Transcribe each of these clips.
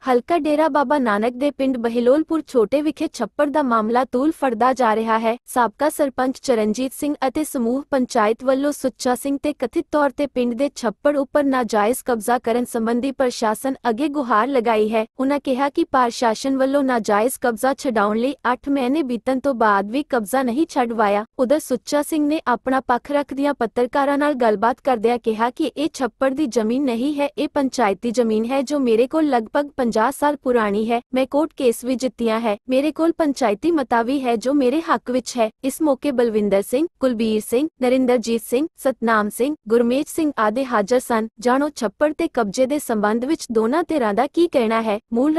ਹਲਕਾ ਡੇਰਾ ਬਾਬਾ ਨਾਨਕ ਦੇ ਪਿੰਡ ਬਹਿਲੋਲਪੁਰ ਛੋਟੇ ਵਿਖੇ ਛੱਪੜ ਦਾ ਮਾਮਲਾ ਤੂਲ ਫੜਦਾ ਜਾ ਰਿਹਾ ਹੈ। ਸਾਬਕਾ ਸਰਪੰਚ ਚਰਨਜੀਤ ਸਿੰਘ ਅਤੇ ਸਮੂਹ ਪੰਚਾਇਤ ਵੱਲੋਂ ਸੁੱਚਾ ਸਿੰਘ ਤੇ ਕਥਿਤ ਤੌਰ ਤੇ ਪਿੰਡ ਦੇ ਛੱਪੜ ਉੱਪਰ ਨਾਜਾਇਜ਼ ਕਬਜ਼ਾ ਕਰਨ ਸੰਬੰਧੀ ਪ੍ਰਸ਼ਾਸਨ ਅੱਗੇ ਗੁਹਾਰ ਲਗਾਈ ਹੈ। ਉਨ੍ਹਾਂ ਕਿਹਾ ਕਿ ਪ੍ਰਸ਼ਾਸਨ ਵੱਲੋਂ ਨਾਜਾਇਜ਼ ਕਬਜ਼ਾ ਛਡਾਉਣ ਲਈ 8 ਮਹੀਨੇ ਬੀਤਣ ਤੋਂ ਬਾਅਦ ਵੀ ਕਬਜ਼ਾ ਨਹੀਂ ਛਡਵਾਇਆ। ਉਧਰ ਸੁੱਚਾ ਸਿੰਘ ਨੇ ਆਪਣਾ ਪੱਖ ਰੱਖਦਿਆਂ ਪੱਤਰਕਾਰਾਂ ਨਾਲ ਗੱਲਬਾਤ ਕਰਦਿਆਂ ਕਿਹਾ ਕਿ ਇਹ ਛੱਪੜ ਦੀ ਜ਼ਮੀਨ ਨਹੀਂ ਹੈ, ਇਹ ਪੰਚਾਇਤੀ ਜ਼ਮੀਨ ਹੈ ਜੋ ਮੇਰੇ ਕੋਲ ਲਗਭਗ 50 ਸਾਲ ਪੁਰਾਣੀ ਹੈ। मैं कोर्ट केस भी जित्तिया है। मेरे कोल पंचायती मता भी है जो मेरे हक विच है। इस मौके बलविंदर सिंह, कुलबीर सिंह, नरिंदरजीत सिंह, सतनाम सिंह, गुरमेज सिंह आदि हाजर सन। जानो छप्पड़ ते कब्जे दे संबंध विच दोनां धिरां दा की कहना है। मूल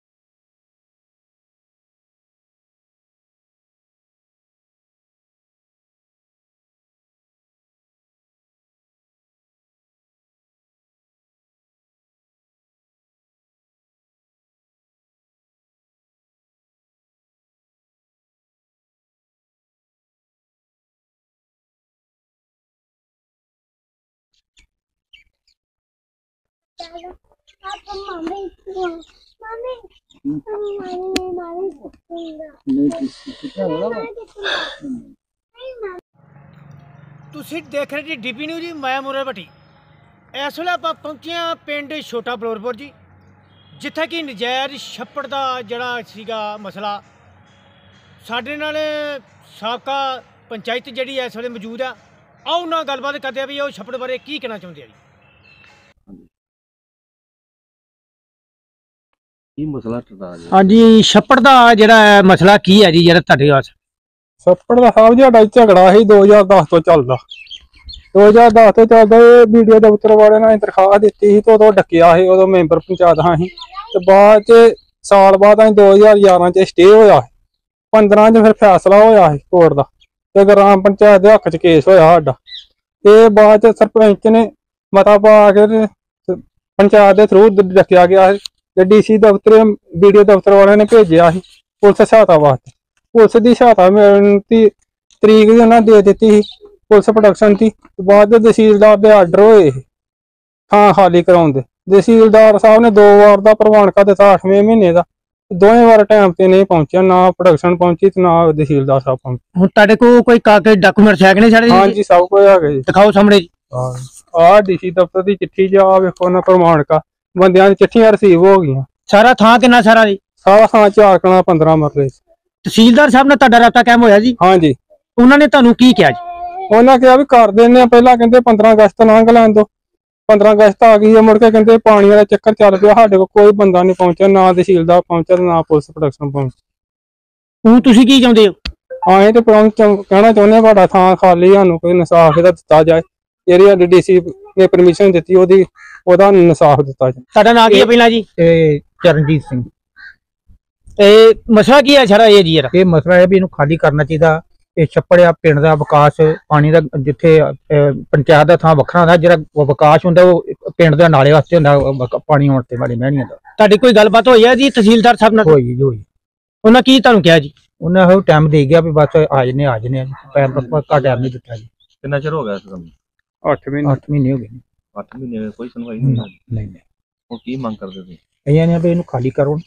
ਤੁਸੀਂ देख रहे जी डीपी न्यूज़ जी मैं मुरे भट्टी। इस वे आप पहुंचे हाँ पिंड छोटा बलोरपुर जी, जिथे कि नजायज़ छप्पड़ का जड़ा सीगा मसला साडे नाल साबका पंचायत जी इस वे मौजूद है। आओ ना गलबात करते हैं भी वो छप्पड़ बारे की कहना चाहते हैं जी। हाँ जी, छप्पड़ का जरा मसला की है जी जरा तुहाडे वास? छप्पड़ का साहब जी झगड़ा ही 2010 तो चलता। 2010 तो चलता वीडियो दफ्तर वाले ने दरखास्त दी थी तो डकिया ही उदों मैंबर पंचायत हाँ ही ते बाद च साल बाद 2011 च स्टे होया। 15 च फिर फैसला होया कोर्ट का ते ग्राम पंचायत के हक च केस होया साडा। ते बाद च सरपंच ने मता पा के पंचायत के थ्रू डकिया गया डीसी दफ्तर वीडियो दफ्तर वाले ने भेजा ही पुलिस सहायता वास्ते। पुलिस की सहायता मिलती तरीक भी उन्हें दे दी पुलिस प्रोडक्शन की। बाद तहसीलदार के आर्डर होए थां खाली कराने दे। तहसीलदार साहब ने 2 बार का प्रमाणका दिता 8वें महीने का, दोवें बार टाइम से नहीं पहुंचा, ना प्रोडक्शन पहुंची ना तहसीलदार साहब पहुंचे। हुण तुहाडे कोल कोई कागज डॉक्यूमेंट है कि नहीं सारे? हाँ जी सब कुछ है जी, दिखाओ सामने जी। आ डीसी दफ्तर की चिट्ठी जी आ वेखो ना प्रमाणका बंदियां दी चिट्ठियां रिसीव हो गई। सारा थां कितना सारा जी? सारा थां 4 कना 15 मरले। तहसीलदार साहब ने तुहाडा राबता कायम होया जी? हाँ जी। उन्होंने तुहानू की कहा जी? उन्हें कहा भी कर देने, पहला कहते 15 अगस्त लंघ लैन दो। 15 अगस्त आ गई है, मुड़ के कहते पानी वाला चक्कर चल पिया, साडे कोल कोई बंदा नहीं पहुंचा, ना तहसीलदार पहुंचा ना पुलिस प्रोडक्शन पहुंची। हुण तुसीं की चाहुंदे हो? असीं ते कहना चाहुंदे साडा थां खाली, सानू कोई इंसाफ इहदा दित्ता जाए। जेहड़ी डीसी ने परमिशन दित्ती ओहदा इंसाफ दित्ता जाए। तुहाडा नाम की है पहला जी? चरणजीत सिंह। मसला की है सारा ये जी? ये मसला है भी इन्हू खाली करना चाहिए। ये छप्पड़ आ पिंड का विकास पानी का जिथे पंचायत का थां वखरा होंदा, जिहड़ा विकास होंदा वो पिंड दे नाले वास्ते होंदा, पानी आउण ते वाली महणियां दा। तुहाडी कोई गलबात होई है जी तहसीलदार साहब नाल? होई होई। उन्हें की तुहानू कहा जी? उन्हें हो टाइम दे गया भी बस आ जने पक्का टाइम नहीं दिता जी। कितना चिर हो गया इस काम? 8 महीने। 8 महीने हो गए। 8 महीने कोई सुनवाई नहीं? नहीं हुण की मंग करदे सी? इहने ने भी इन्हू खाली करो।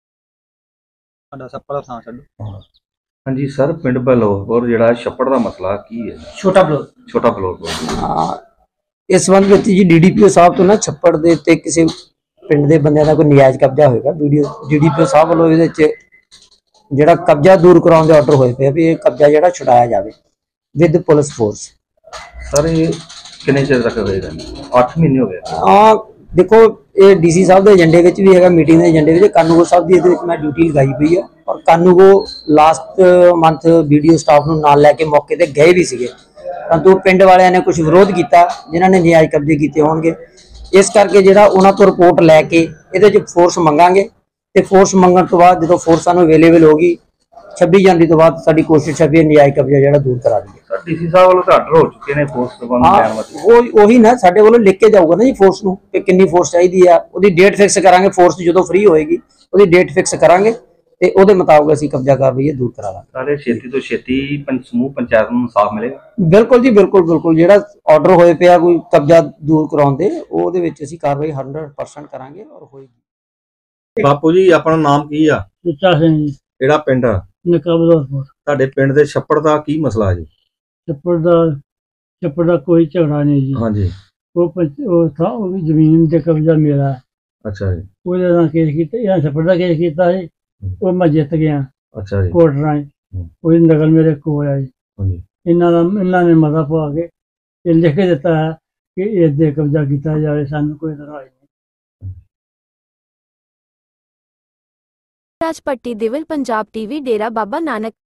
छप्पड़ थां छड्डो। हाँ जी सर, पिंड बलोरपुर जिहड़ा छप्पड़ दा मसला की है? छोटा बलोर। छोटा बलोरपुर इस संबंध में जी डीडीपीओ साहब तो ना छप्पड़ दे ते किसी पिंड दे बंदे दा कोई नजायज कब्जा होएगा। वीडियो डीडीपीओ साहब वालों इहदे च जिहड़ा कब्जा दूर कराउण दे आर्डर होए पे भी ये कब्जा जिहड़ा छुड़ाया जावे विद पुलिस फोर्स। सर ये किन्ने चिर तक होएगा? 8 महीने हो गए। हाँ देखो ये डीसी साहब के एजेंडे विच भी है, मीटिंग के एजेंडे विच कानूगो साहब की इहदे विच मैं ड्यूटी लगाई हुई है और कानूगो लास्ट मंथ वीडियो स्टाफ नूं नाल लैके मौके ते गए भी सीगे, परंतु पिंड वालियां ने कुछ विरोध किया जिन्हां ने नजायज कब्जे कीते होणगे। इस करके जिहड़ा उन्हां तों रिपोर्ट लैके इहदे विच फोर्स मंगांगे ते फोर्स मंगण तो बाद जो फोर्स सानूं अवेलेबल होगी 26 जनवरी तो बाद साडी कोशिश है भी नजायज कब्जा जिहड़ा दूर करा दीए। सर डीसी साहब वालों तो आर्डर हो चुके ने फोर्स प्रबंध लैण वास्ते। ਉਹੀ ना साडे कोलों लिख के जाऊगा ना जी फोर्स नूं कि कितनी फोर्स चाहिदी आ, ਉਹਦੀ डेट फिक्स करांगे। फोर्स ਜਦੋਂ फ्री होएगी ਉਹਦੀ डेट फिक्स करांगे ਤੇ ਉਹਦੇ ਮੁਤਾਬਕ ਅਸੀਂ ਕਬਜ਼ਾ ਕਾਰਵਾਈ ਦੂਰ ਕਰਾ ਲਾਂਗੇ। ਸਾਰੇ ਛੇਤੀ ਤੋਂ ਛੇਤੀ ਸਮੂਹ ਪੰਚਾਇਤ ਨੂੰ ਇਨਸਾਫ ਮਿਲੇਗਾ? ਬਿਲਕੁਲ ਜੀ ਬਿਲਕੁਲ ਜਿਹੜਾ ਆਰਡਰ ਹੋਏ ਪਿਆ ਕੋਈ ਕਬਜ਼ਾ ਦੂਰ ਕਰਾਉਣ ਦੇ ਉਹਦੇ ਵਿੱਚ ਅਸੀਂ ਕਾਰਵਾਈ 100% ਕਰਾਂਗੇ ਔਰ ਹੋਏਗੀ। ਬਾਪੂ ਜੀ ਆਪਣਾ ਨਾਮ ਕੀ ਆ? ਸੁੱਚਾ ਸਿੰਘ ਜੀ, ਕਿਹੜਾ ਪਿੰਡ ਆ? ਨਕਾਬਲਪੁਰ। ਤੁਹਾਡੇ ਪਿੰਡ ਦੇ ਛੱਪੜ ਦਾ ਕੀ ਮਸਲਾ ਜੀ? ਛੱਪੜ ਦਾ ਕੋਈ ਝਗੜਾ ਨਹੀਂ ਜੀ। ਹਾਂਜੀ। ਉਹ ਵੀ ਜ਼ਮੀਨ ਤੇ ਕਬਜ਼ਾ ਮੇਰਾ ਹੈ। ਅੱਛਾ ਜੀ। ਉਹਦੇ ਨਾਲ ਕੇਸ ਕੀਤਾ, ਇਹਨਾਂ ਛੱਪੜ ਦਾ ਕੇਸ ਕੀਤਾ ਸੀ, ਉਹ ਮੈਂ ਜਿੱਤ ਗਿਆ ਅੱਛਾ ਜੀ। ਕੋਰਟ ਰਾਹੀਂ। ਉਹਦੀ ਨਕਲ ਮੇਰੇ ਕੋਲ ਆ ਜੀ। ਹਾਂਜੀ। ਇਹਨਾਂ ਨੇ ਮਤਾ ਪਵਾ ਕੇ ਇਹ ਲਿਖ ਕੇ ਦਿੱਤਾ ਹੈ ਕਿ ਇਸ ਦੇ ਕਬਜ਼ਾ ਕੀਤਾ ਜਾਵੇ, ਸਾਨੂੰ ਕੋਈ ਇਤਰਾਜ਼ ਨਹੀਂ। ਰਾਜਪੱਟੀ ਦਿਵਲ ਪੰਜਾਬ ਟੀਵੀ ਡੇਰਾ ਬਾਬਾ ਨਾਨਕ।